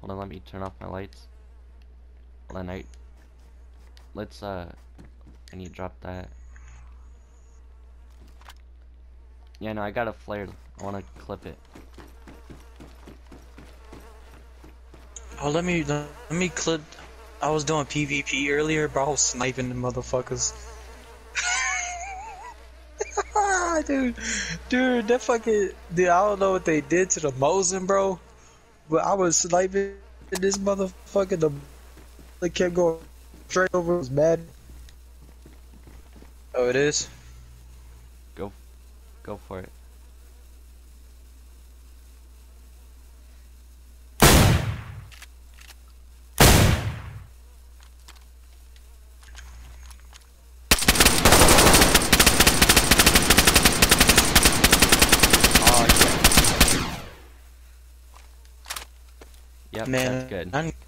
Hold on, let me turn off my lights. Hold on, let's I need to drop that. Yeah, no, I got a flare. I wanna clip it. Oh, let me clip. I was doing PvP earlier, bro. I was sniping the motherfuckers. dude, that fucking dude. I don't know what they did to the Mosin, bro. But I was sniping this motherfucker. They kept going straight over his bed. Oh, it is. Go, go for it. Oh, yeah. Yep, Man, that's good.